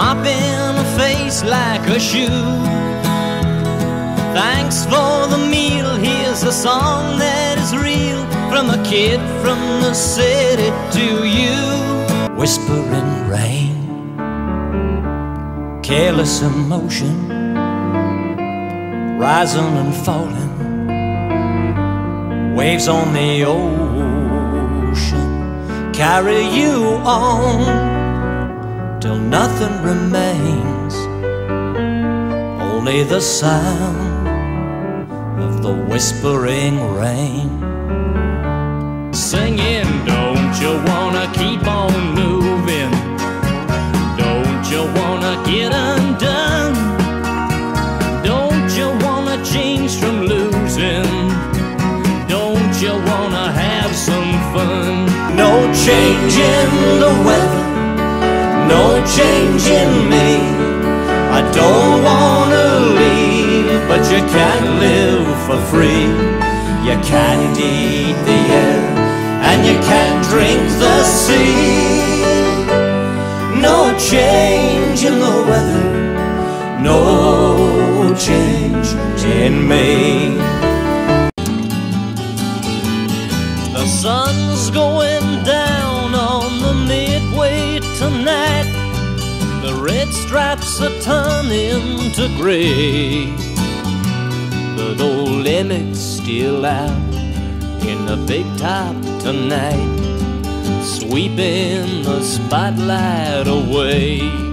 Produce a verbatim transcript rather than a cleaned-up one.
drop in a face like a shoe. Thanks for the meal, here's a song that is real, from a kid from the city to you. Whispering rain, careless emotion, rising and falling, waves on the ocean carry you on till nothing remains, only the sound of the whispering rain. Singing, don't you wanna keep on moving? Don't you wanna get undone? Don't you wanna change from losing? Don't you wanna have some fun? No change in the weather, no change in me. I don't wanna leave, but you can't live for free. You can't eat the air, and you can't drink the sea. No change in the weather, no change in me. The sun's going down on the midway tonight. The red stripes are turning to grey, but old Emmett's still out in the big top tonight, sweeping the spotlight away.